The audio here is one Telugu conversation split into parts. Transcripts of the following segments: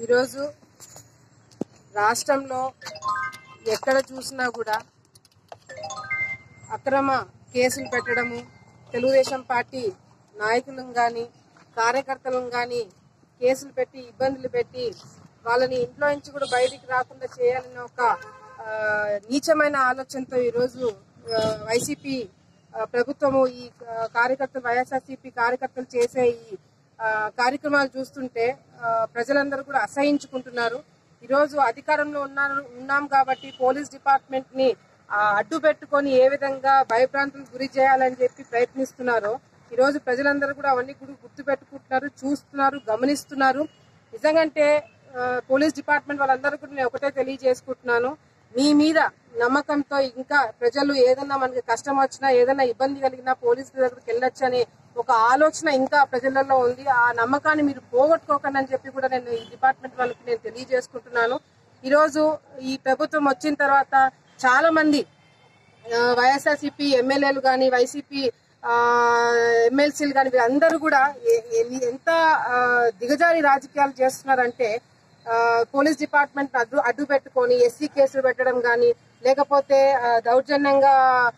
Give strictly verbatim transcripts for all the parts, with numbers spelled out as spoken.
ఈరోజు రాష్ట్రంలో ఎక్కడ చూసినా కూడా అక్రమ కేసులు పెట్టడము, తెలుగుదేశం పార్టీ నాయకులను కానీ కార్యకర్తలను కానీ కేసులు పెట్టి ఇబ్బందులు పెట్టి వాళ్ళని ఇంట్లో నుంచి కూడా బయటికి రాకుండా చేయాలన్న ఒక నీచమైన ఆలోచనతో ఈరోజు వైసీపీ ప్రభుత్వము ఈ కార్యకర్తలు వైఎస్ఆర్సీపీ కార్యకర్తలు చేసే ఈ కార్యక్రమాలు చూస్తుంటే ప్రజలందరూ కూడా అసహించుకుంటున్నారు. ఈరోజు అధికారంలో ఉన్నారు ఉన్నాం కాబట్టి పోలీస్ డిపార్ట్మెంట్ ని అడ్డు పెట్టుకొని ఏ విధంగా భయభ్రాంతులకు గురి చేయాలని చెప్పి ప్రయత్నిస్తున్నారో ఈరోజు ప్రజలందరూ కూడా అవన్నీ కూడా గుర్తు పెట్టుకుంటున్నారు, చూస్తున్నారు, గమనిస్తున్నారు. నిజంగాంటే పోలీస్ డిపార్ట్మెంట్ వాళ్ళందరూ కూడా నేను ఒకటే తెలియజేసుకుంటున్నాను, మీ మీద నమ్మకంతో ఇంకా ప్రజలు ఏదన్నా మనకి కష్టం వచ్చినా ఏదైనా ఇబ్బంది కలిగినా పోలీసుల దగ్గరికి వెళ్ళొచ్చు అనే ఒక ఆలోచన ఇంకా ప్రజలలో ఉంది. ఆ నమ్మకాన్ని మీరు పోగొట్టుకోకండి అని చెప్పి కూడా నేను ఈ డిపార్ట్మెంట్ వాళ్ళకి నేను తెలియజేసుకుంటున్నాను. ఈరోజు ఈ ప్రభుత్వం వచ్చిన తర్వాత చాలా మంది వైఎస్ఆర్సీపీ ఎమ్మెల్యేలు కానీ వైసీపీ ఎమ్మెల్సీలు కానీ వీరందరూ కూడా ఎంత దిగజారి రాజకీయాలు చేస్తున్నారంటే పోలీస్ డిపార్ట్మెంట్ అడ్డు అడ్డు పెట్టుకొని ఎస్సీ కేసులు పెట్టడం కానీ లేకపోతే దౌర్జన్యంగా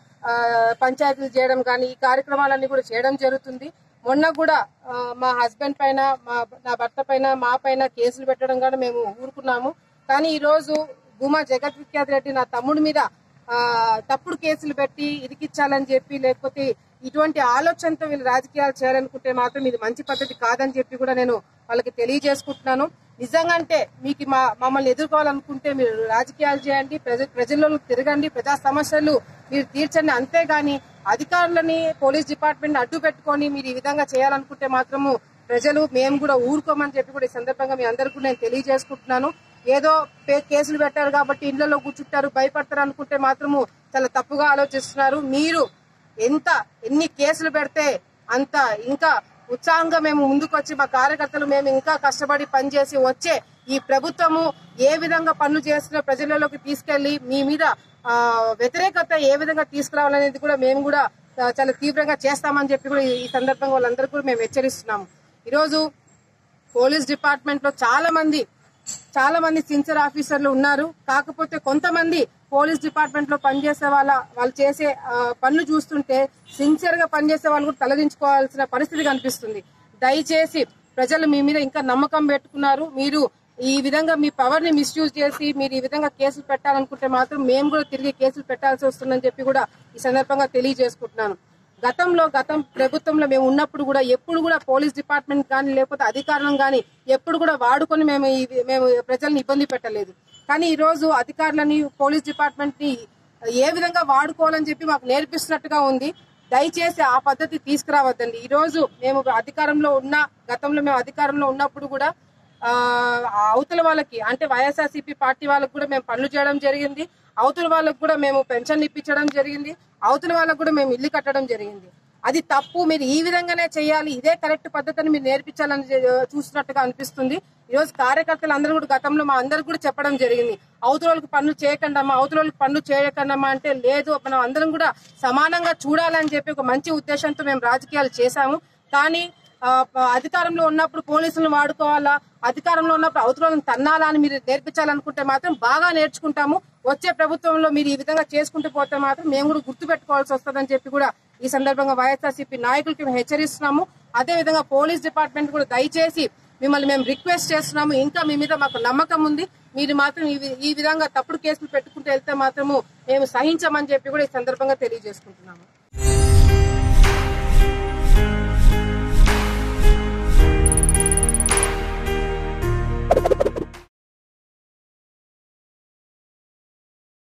పంచాయతీలు చేయడం కానీ ఈ కార్యక్రమాలన్నీ కూడా చేయడం జరుగుతుంది. మొన్న కూడా మా హస్బెండ్ పైన మా నా భర్త పైన మా పైన కేసులు పెట్టడం కానీ మేము ఊరుకున్నాము. కానీ ఈ రోజు భూమా జగత్ విఖ్యాత్ రెడ్డి నా తమ్ముడి మీద తప్పుడు కేసులు పెట్టి ఇరికిచ్చాలని చెప్పి లేకపోతే ఇటువంటి ఆలోచనతో వీళ్ళు రాజకీయాలు చేయాలనుకుంటే మాత్రం ఇది మంచి పద్ధతి కాదని చెప్పి కూడా నేను వాళ్ళకి తెలియజేసుకుంటున్నాను. నిజంగా అంటే మీకు మా మమ్మల్ని ఎదుర్కోవాలనుకుంటే మీరు రాజకీయాలు చేయండి, ప్రజ ప్రజల్లో తిరగండి, ప్రజా సమస్యలు మీరు తీర్చండి. అంతేగాని అధికారులని పోలీస్ డిపార్ట్మెంట్ అడ్డు పెట్టుకొని మీరు ఈ విధంగా చేయాలనుకుంటే మాత్రము ప్రజలు మేము కూడా ఊరుకోమని చెప్పి కూడా ఈ సందర్భంగా మీ అందరికీ కూడా నేను తెలియజేసుకుంటున్నాను. ఏదో కేసులు పెట్టారు కాబట్టి ఇళ్లలో కూర్చుంటారు, భయపడతారు అనుకుంటే మాత్రము చాలా తప్పుగా ఆలోచిస్తున్నారు. మీరు ఎంత ఎన్ని కేసులు పెడితే అంత ఇంకా ఉత్సాహంగా మేము ముందుకొచ్చి మా కార్యకర్తలు మేము ఇంకా కష్టపడి పనిచేసి వచ్చే ఈ ప్రభుత్వము ఏ విధంగా పనులు చేస్తున్న ప్రజలలోకి తీసుకెళ్లి మీ మీద వ్యతిరేకత ఏ విధంగా తీసుకురావాలనేది కూడా మేము కూడా చాలా తీవ్రంగా చేస్తామని చెప్పి కూడా ఈ సందర్భంగా వాళ్ళందరూ కూడా మేము హెచ్చరిస్తున్నాము. ఈరోజు పోలీస్ డిపార్ట్మెంట్ లో చాలా మంది చాలా మంది సిన్సియర్ ఆఫీసర్లు ఉన్నారు. కాకపోతే కొంతమంది పోలీస్ డిపార్ట్మెంట్ లో పనిచేసే వాళ్ళ వాళ్ళు చేసే పనులు చూస్తుంటే సిన్సియర్ గా పనిచేసే వాళ్ళు కూడా తలదించుకోవాల్సిన పరిస్థితి కనిపిస్తుంది. దయచేసి ప్రజలు మీ మీద ఇంకా నమ్మకం పెట్టుకున్నారు. మీరు ఈ విధంగా మీ పవర్ ని మిస్యూజ్ చేసి మీరు ఈ విధంగా కేసులు పెట్టాలనుకుంటే మాత్రం మేము కూడా తిరిగి కేసులు పెట్టాల్సి వస్తుందని చెప్పి కూడా ఈ సందర్భంగా తెలియజేసుకుంటున్నాను. గతంలో గతం ప్రభుత్వంలో మేము ఉన్నప్పుడు కూడా ఎప్పుడు కూడా పోలీస్ డిపార్ట్మెంట్ కానీ లేకపోతే అధికారులను కానీ ఎప్పుడు కూడా వాడుకొని మేము మేము ప్రజల్ని ఇబ్బంది పెట్టలేదు. కానీ ఈ రోజు అధికారులని పోలీస్ డిపార్ట్మెంట్ ని ఏ విధంగా వాడుకోవాలని చెప్పి మాకు నేర్పిస్తున్నట్టుగా ఉంది. దయచేసి ఆ పద్ధతి తీసుకురావద్దండి. ఈ రోజు మేము అధికారంలో ఉన్న గతంలో మేము అధికారంలో ఉన్నప్పుడు కూడా ఆ అవతల వాళ్ళకి అంటే వైఎస్ఆర్సీపీ పార్టీ వాళ్ళకి కూడా మేము పనులు చేయడం జరిగింది. అవతల వాళ్ళకు కూడా మేము పెన్షన్ ఇప్పించడం జరిగింది. అవతల వాళ్ళకు కూడా మేము ఇల్లు కట్టడం జరిగింది. అది తప్పు, మీరు ఈ విధంగానే చేయాలి, ఇదే కరెక్ట్ పద్ధతిని మీరు నేర్పించాలని చూస్తున్నట్టుగా అనిపిస్తుంది. ఈ రోజు కార్యకర్తలు అందరూ కూడా గతంలో మా అందరికి కూడా చెప్పడం జరిగింది, అవతల వాళ్ళకి పనులు చేయకండమ్మా, అవతల వాళ్ళకి పనులు చేయకండమ్మా అంటే లేదు, మనం అందరం కూడా సమానంగా చూడాలని చెప్పి ఒక మంచి ఉద్దేశంతో మేము రాజకీయాలు చేశాము. కానీ అధికారంలో ఉన్నప్పుడు పోలీసులను వాడుకోవాలా, అధికారంలో ఉన్నప్పుడు అవతలను తన్నాలా అని మీరు నేర్పించాలనుకుంటే మాత్రం బాగా నేర్చుకుంటాము. వచ్చే ప్రభుత్వంలో మీరు ఈ విధంగా చేసుకుంటూ పోతే మాత్రం మేము కూడా గుర్తు పెట్టుకోవాల్సి వస్తుందని చెప్పి కూడా ఈ సందర్భంగా వైఎస్ఆర్సీపీ నాయకులకి మేము హెచ్చరిస్తున్నాము. అదే విధంగా పోలీస్ డిపార్ట్మెంట్ కూడా దయచేసి మిమ్మల్ని మేము రిక్వెస్ట్ చేస్తున్నాము, ఇంకా మీ మీద మాకు నమ్మకం ఉంది, మీరు మాత్రం ఈ విధంగా తప్పుడు కేసులు పెట్టుకుంటూ వెళ్తే మాత్రము మేము సహించమని చెప్పి కూడా ఈ సందర్భంగా తెలియజేసుకుంటున్నాము.